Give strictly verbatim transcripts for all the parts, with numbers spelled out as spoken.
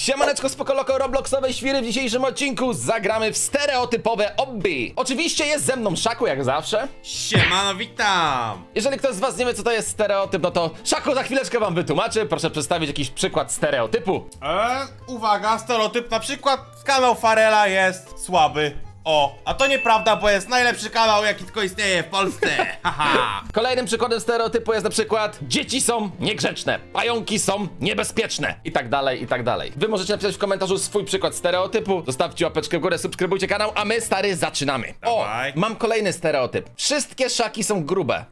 Siemaneczko, spokoloko Robloxowej świry. W dzisiejszym odcinku zagramy w stereotypowe obby. Oczywiście jest ze mną Szaku, jak zawsze. Siemano, witam! Jeżeli ktoś z was nie wie, co to jest stereotyp, no to Szaku za chwileczkę wam wytłumaczy. Proszę przedstawić jakiś przykład stereotypu. Eee, uwaga, stereotyp, na przykład kanał Farela jest słaby. O, a to nieprawda, bo jest najlepszy kanał, jaki tylko istnieje w Polsce. Haha. Kolejnym przykładem stereotypu jest na przykład dzieci są niegrzeczne, pająki są niebezpieczne i tak dalej, i tak dalej. Wy możecie napisać w komentarzu swój przykład stereotypu, zostawcie łapeczkę w górę, subskrybujcie kanał, a my, stary, zaczynamy. Dawaj. O, mam kolejny stereotyp. Wszystkie szaki są grube.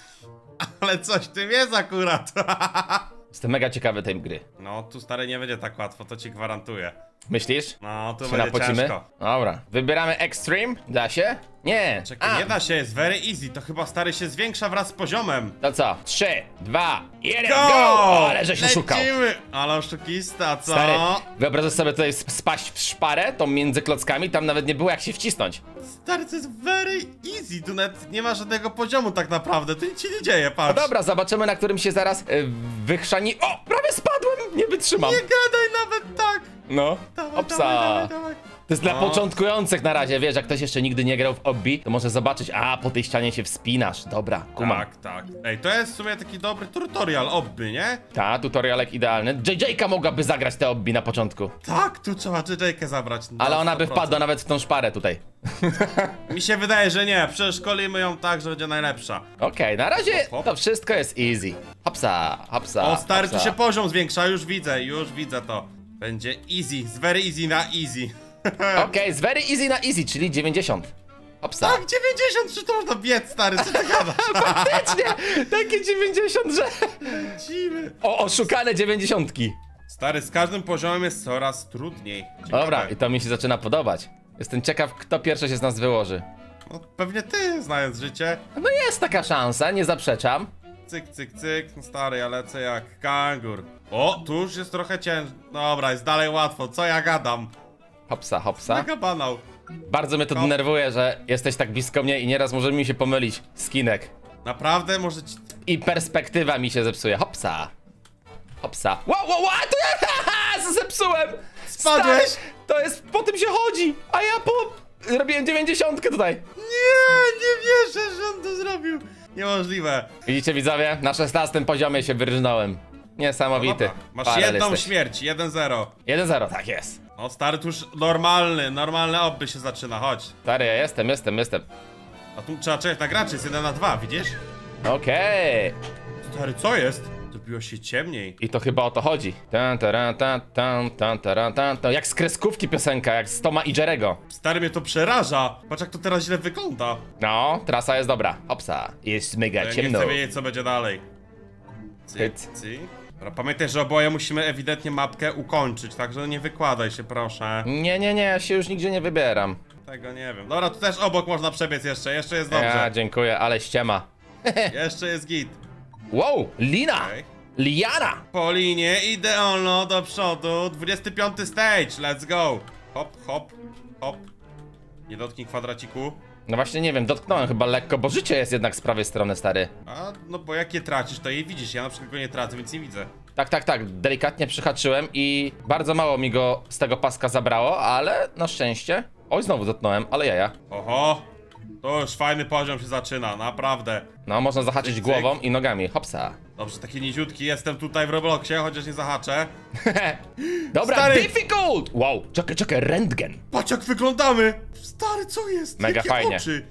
Ale coś w tym jest akurat. Jestem mega ciekawy tej gry. No, tu stary nie będzie tak łatwo, to ci gwarantuję. Myślisz? No, tu Się będzie napocimy? ciężko. Dobra. Wybieramy Extreme. Da się? Nie. Czekaj, A, nie da się, jest very easy, to chyba stary się zwiększa wraz z poziomem. To co? Trzy, dwa, jeden, Go! go! Ale żeś oszukał. Lecimy! Ale oszukista, co? Stary, wyobrażasz sobie tutaj spaść w szparę, tą między klockami, tam nawet nie było jak się wcisnąć. Stary, to jest very easy, tu nawet nie ma żadnego poziomu tak naprawdę, tu nic się nie dzieje, No patrz. dobra, zobaczymy, na którym się zaraz y, wychrzani... O! Prawie spadłem! Nie wytrzymam. Nie gadaj nawet tak! No, Dawaj, opsa. dawaj, dawaj, dawaj. To jest dla No. początkujących na razie, wiesz, jak ktoś jeszcze nigdy nie grał w obby, to może zobaczyć, a po tej ścianie się wspinasz. Dobra, kumam. Tak, tak. Ej, to jest w sumie taki dobry tutorial obby, nie? Ta, tutorialek idealny. J J-ka mogłaby zagrać te obby na początku. Tak, tu trzeba J J-kę zabrać. Ale na ona by sto procent. wpadła nawet w tą szparę tutaj. Mi się wydaje, że nie. Przeszkolimy ją tak, że będzie najlepsza. Okej, na razie Hop, hop. to wszystko jest easy. Hopsa, hopsa, O, stary, hopsa. tu się poziom zwiększa, już widzę, już widzę to. Będzie easy, z very easy na easy. Okej, z very easy na easy, czyli dziewięćdziesiąt. Hopsa. Tak, dziewięćdziesiąt, czy to można biec, stary, co ty gadasz? Faktycznie, takie dziewięćdziesiąt, że... Lecimy. O, oszukane dziewięćdziesiątki. Stary, z każdym poziomem jest coraz trudniej. Ciekawe. Dobra, i to mi się zaczyna podobać. Jestem ciekaw, kto pierwszy się z nas wyłoży. No, pewnie ty, znając życie. No jest taka szansa, nie zaprzeczam. Cyk, cyk, cyk, no stary, ja lecę jak kangur. O, tu już jest trochę ciężko. Dobra, jest dalej łatwo, co ja gadam? Hopsa, hopsa. Mega banał. Bardzo mnie to No. denerwuje, że jesteś tak blisko mnie i nieraz może mi się pomylić skinek. Naprawdę, może ci... I perspektywa mi się zepsuje. Hopsa. Hopsa. Wow, wow, wow, to ja haha, zepsułem! Spadłeś? Stary, to jest, po tym się chodzi, a ja po... Robiłem dziewięćdziesiątkę tutaj. Nie, nie wierzę, że on to zrobił. Niemożliwe. Widzicie, widzowie? Na szesnastym poziomie się wyrżnąłem. Niesamowity. Dobra, masz Parel jedną jesteś. śmierć, jeden zero. jeden zero, tak jest. No stary, tu już normalny, normalne obby się zaczyna, chodź. Stary, ja jestem, jestem, jestem. A tu trzeba czekać na graczy, jest jeden na dwa, widzisz? Okej. Stary, co jest? Zrobiło się ciemniej. I to chyba o to chodzi. Tan, taran, tan, tan, tan, taran, tan, tan. Jak z kreskówki piosenka, jak z Toma i Jerego. Stary, mnie to przeraża. Patrz, jak to teraz źle wygląda. No, trasa jest dobra. Hopsa. Jest mega Ja nie ciemno. chcę wiedzieć, co będzie dalej. Cyk, Hyt. cyk. Dobra, pamiętaj, że oboje musimy ewidentnie mapkę ukończyć, także nie wykładaj się, proszę. Nie, nie, nie, ja się już nigdzie nie wybieram. Tego nie wiem. Dobra, tu też obok można przebiec jeszcze, jeszcze jest dobrze. Ja, dziękuję, ale ściema. Jeszcze jest git. Wow, lina! Okej. Liana! Po linie idealno do przodu. dwudziesty piąty stage, let's go. Hop, hop, hop. Nie dotknij kwadraciku. No właśnie nie wiem, dotknąłem chyba lekko, bo życie jest jednak z prawej strony, stary. A, no bo jak je tracisz, to je widzisz. Ja na przykład go nie tracę, więc nie widzę. Tak, tak, tak, delikatnie przyhaczyłem i bardzo mało mi go z tego paska zabrało, ale na szczęście... Oj, znowu dotknąłem, ale jaja. Oho, to już fajny poziom się zaczyna, naprawdę. No, można zahaczyć Cyk, głową cyk. i nogami, hopsa. Dobrze, taki niziutki jestem tutaj w Robloxie, chociaż nie zahaczę. Dobra, Stary! difficult! Wow, czekaj, czekaj, rentgen. Patrz, jak wyglądamy! Stary, co jest? Mega Jakie fajnie. Oczy?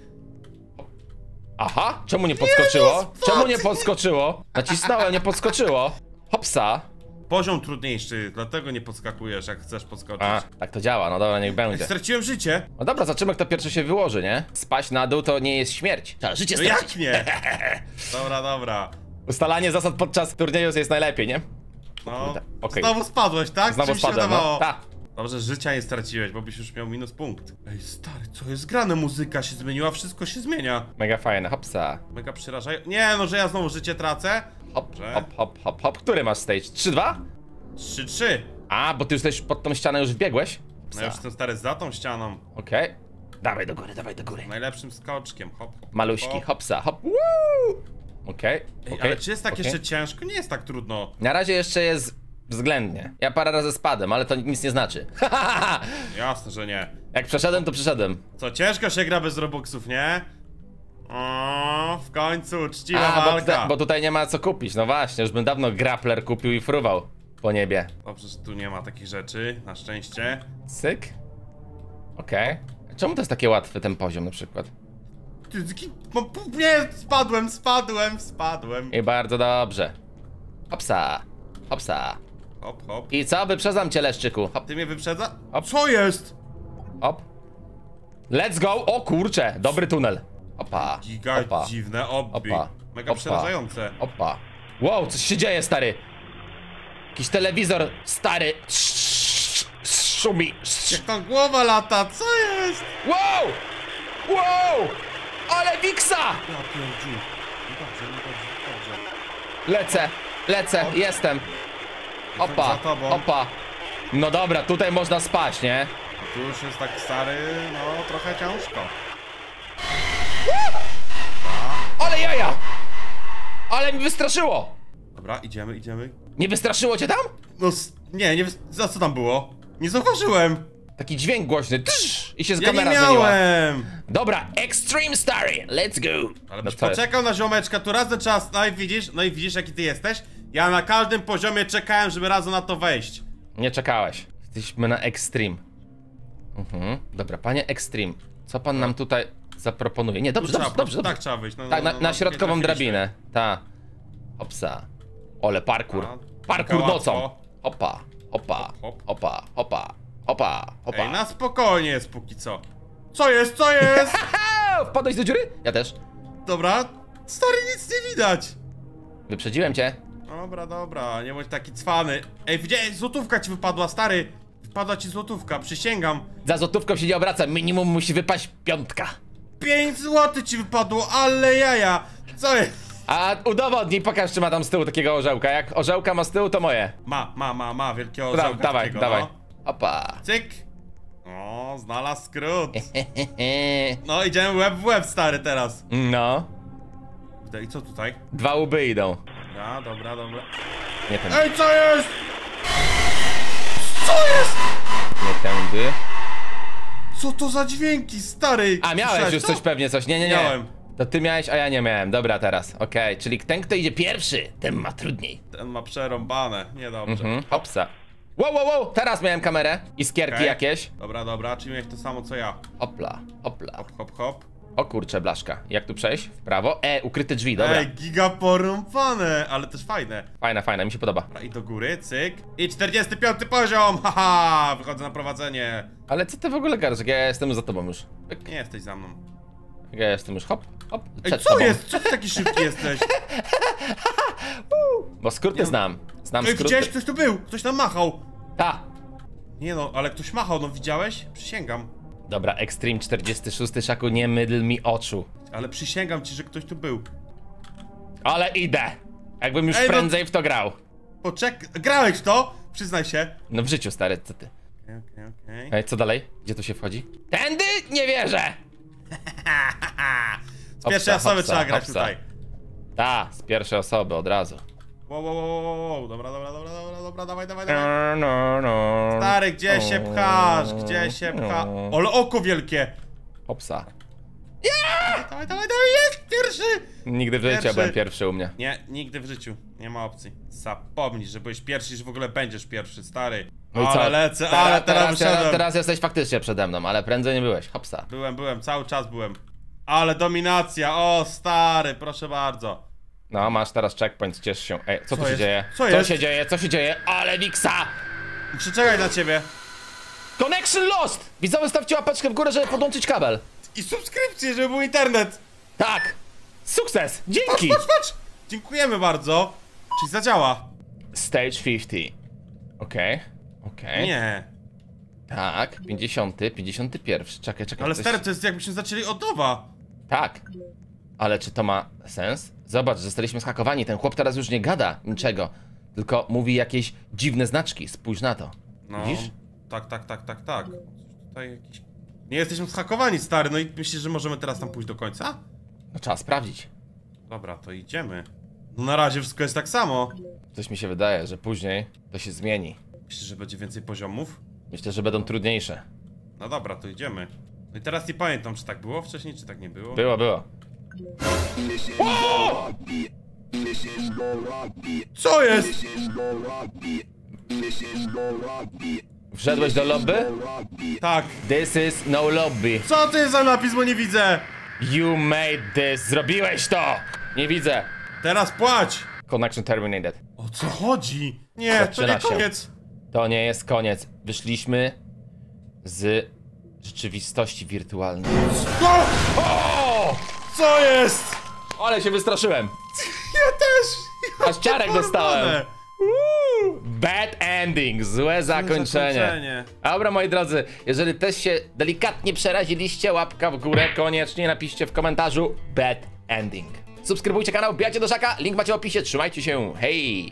Aha, czemu nie podskoczyło? no, spadł! Czemu nie podskoczyło? Nacisnąłem, nie podskoczyło. Hopsa. Poziom trudniejszy, dlatego nie podskakujesz, jak chcesz podskoczyć. A, tak to działa, no dobra, niech będzie. Straciłem życie. No dobra, zobaczymy, kto pierwszy się wyłoży, nie? Spaść na dół to nie jest śmierć. Trzeba życie No stracić. jak nie? Dobra, dobra. Ustalanie zasad podczas turnieju jest najlepiej, nie? No, okej. znowu spadłeś, tak? Znowu Czy mi się spadłem, wydawało? no. Ta. Dobrze, życia nie straciłeś, bo byś już miał minus punkt. Ej, stary, co jest grane? Muzyka się zmieniła, wszystko się zmienia. Mega fajne, hopsa. Mega przerażające. Nie, no, że ja znowu życie tracę. Hop, Dobrze. hop, hop, hop, hop. Który masz stage? trzy dwa? trzy trzy. A, bo ty już też pod tą ścianę już wbiegłeś? No ja już jestem stary za tą ścianą. Okej. Dawaj do góry, dawaj do góry. Najlepszym skoczkiem, hop, hop. Maluśki, hop. hopsa, hop. Woo! Okej, Ej, okej, ale czy jest tak okej. jeszcze ciężko? Nie jest tak trudno. Na razie jeszcze jest Względnie. Ja parę razy spadłem, ale to nic nie znaczy. Jasne, że nie. Jak przeszedłem, to przeszedłem. Co, ciężko się gra bez robuxów, nie? O, w końcu, uczciwa A, bo walka. tutaj, bo tutaj nie ma co kupić. No właśnie, już bym dawno grappler kupił i fruwał po niebie. Dobrze, że tu nie ma takich rzeczy, na szczęście. Cyk. Okej. Okay. Czemu to jest takie łatwe, ten poziom na przykład? Ty, ty, mam pół- Nie, spadłem, spadłem, spadłem. I bardzo dobrze. Hopsa. Hopsa. Hop, hop. I co? Wyprzedzam cię, Leszczyku. Hop, Ty mnie wyprzedza? Hop. Co jest? hop. Let's go! O kurcze, dobry tunel. Opa. Giga Opa. dziwne obby. Opa. Mega Opa. przerażające. Opa. Wow, coś się dzieje, stary. Jakiś telewizor stary. Szumi. Jak tam głowa lata, co jest? Wow! Wow! Ale Wiksa! Ja pierdziu. No dobrze, no dobrze, dobrze. Lecę, lecę, jestem. Opa, za tobą. opa. No dobra, tutaj można spaść, nie? Tu już jest tak stary, no trochę ciężko. Ale jaja! Ale mi wystraszyło! Dobra, idziemy, idziemy. Nie wystraszyło cię tam? No s- nie, nie, wys- za co tam było? Nie zauważyłem. Taki dźwięk głośny, tsz, i się z Ja nie kamera zmieniła. miałem. Dobra, Extreme Stary, let's go! Ale No byś co jest? poczekał na ziomeczka, tu raz na czas, no i widzisz, no i widzisz jaki ty jesteś? Ja na każdym poziomie czekałem, żeby razem na to wejść. Nie czekałeś. Jesteśmy na Extreme. Mhm. Dobra, panie Extreme, co pan nam tutaj zaproponuje? Nie, dobrze, Tu dobrze, trzeba, dobrze, dobrze. Tak trzeba wyjść. No, Tak, no, na, no, na no, środkową nie trafiliśmy. drabinę. Ta. Hopsa. Ole, parkour. A, Parkour taka nocą. łatwo. Hopa, hopa, Hop, hop. hopa, hopa, hopa, hopa. Ej, na spokojnie jest póki co. Co jest, co jest? A, wpadłeś do dziury? Ja też. Dobra, stary, nic nie widać. Wyprzedziłem cię. Dobra, dobra, nie bądź taki cwany. Ej, widziałeś, złotówka ci wypadła, stary. Wypadła ci złotówka, przysięgam. Za złotówką się nie obraca, minimum musi wypaść piątka. pięć złotych ci wypadło, ale jaja. Co jest? A udowodnij, pokaż czy ma tam z tyłu takiego orzełka. Jak orzełka ma z tyłu, to moje. Ma, ma, ma, ma, wielkiego Da, orzełka dawaj, takiego, dawaj. no. Opa. Cyk. O, znalazł skrót. Hehehe. No, idziemy łeb w łeb, stary, teraz. No. I co tutaj? Dwa łby idą. Ja, dobra, dobra. Nie ten. Ej, co jest? Co jest? Nie tędy. Co to za dźwięki, stary? A, miałeś Słyszałeś już to? coś pewnie, coś. Nie, nie, nie. Miałem. To ty miałeś, a ja nie miałem. Dobra, teraz. Okej, czyli ten, kto idzie pierwszy, ten ma trudniej. Ten ma przerąbane, niedobrze. Mhm, hopsa. Wow, wow, wow, teraz miałem kamerę. Iskierki Okej. jakieś. Dobra, dobra, czyli miałeś to samo co ja. Hopla, hopla. Hop, hop, hop. O kurczę, blaszka. Jak tu przejść? W prawo? E, ukryte drzwi, dobra. Ej, giga porąbane, ale też fajne. Fajna, fajna, mi się podoba. Dobra, i do góry, cyk. I czterdziesty piąty poziom, haha, wychodzę na prowadzenie. Ale co ty w ogóle gadasz? Ja jestem za tobą już. Pyk. Nie jesteś za mną. Ja jestem już, hop, hop. Ej, przed co tobą. jest? Co ty taki szybki jesteś? Bo skróty znam. Znam Ej, skróty. widziałeś? Ktoś tu był, ktoś tam machał. Ta. Nie no, ale ktoś machał, no widziałeś? Przysięgam. Dobra, Extreme czterdziesty szósty, Szaku, nie mydl mi oczu. Ale przysięgam ci, że ktoś tu był. Ale idę. Jakbym już Ej, no- prędzej w to grał. Poczek... Grałeś w to? Przyznaj się. No w życiu, stary, co ty? Okej, okej, okej. Ej, co dalej? Gdzie tu się wchodzi? Tędy? Nie wierzę! Z pierwszej Hopsa, osoby hopsa, trzeba grać hopsa. tutaj. Ta, z pierwszej osoby od razu. Wow, wow, wow, wow, wow. Dobra, dobra, dobra, dobra, dobra, dawaj, dawaj, dawaj. No, no, no. Stary, gdzie się pchasz? Gdzie się pcha... No. Ale oko wielkie! Hopsa. Dawaj, dawaj, dawaj, jest! Pierwszy! Nigdy w życiu Pierwszy. byłem pierwszy u mnie. Nie, nigdy w życiu. Nie ma opcji. Zapomnij, że byłeś pierwszy i że w ogóle będziesz pierwszy, stary. No i ale co? lecę, Teraz- ale teraz, teraz, teraz, wyszedłem. teraz jesteś faktycznie przede mną, ale prędzej nie byłeś. Hopsa. Byłem, byłem, cały czas byłem. Ale dominacja, o stary, proszę bardzo. No, masz teraz checkpoint, ciesz się. Ej, co, Co tu się jest? dzieje? Co co jest? się dzieje? Co się dzieje? Ale Wiksa! Muszę czekać na ciebie. Connection lost! Widzowie, stawcie łapeczkę w górę, żeby podłączyć kabel. I subskrypcję, żeby był internet. Tak! Sukces! Patrz, Dzięki! patrz, patrz! Dziękujemy bardzo. Czyli zadziała. Stage pięćdziesiąt. Okej, okej. Nie. Tak, pięćdziesiąty, pięćdziesiąty pierwszy. Czekaj, czekaj. Ale coś- stary, to jest jakbyśmy zaczęli od nowa. Tak. Ale czy to ma sens? Zobacz, zostaliśmy zhakowani. Ten chłop teraz już nie gada niczego. Tylko mówi jakieś dziwne znaczki. Spójrz na to. No. Widzisz? Tak, tak, tak, tak, tak. Tutaj jakiś... Nie jesteśmy zhakowani, stary, no i myślisz, że możemy teraz tam pójść do końca? No trzeba sprawdzić. Dobra, to idziemy. No na razie wszystko jest tak samo. Coś mi się wydaje, że później to się zmieni. Myślisz, że będzie więcej poziomów? Myślę, że będą trudniejsze. No dobra, to idziemy. No i teraz nie pamiętam, czy tak było wcześniej, czy tak nie było. Było, było. O! Co jest? Wszedłeś do lobby? Tak. This is no lobby. Co to jest za napis, bo nie widzę? You made this. Zrobiłeś to! Nie widzę. Teraz płać! Connection terminated. O co chodzi? Nie, to Zaczyna nie się. koniec. To nie jest koniec. Wyszliśmy z rzeczywistości wirtualnej. O! O! Co jest? Ale się wystraszyłem. Ja też! Aż ciarek dostałem. Porwane. Bad ending, złe zakończenie. zakończenie. Dobra, moi drodzy, jeżeli też się delikatnie przeraziliście, łapka w górę, koniecznie napiszcie w komentarzu bad ending. Subskrybujcie kanał, wbijajcie do Żaka, link macie w opisie, trzymajcie się, hej!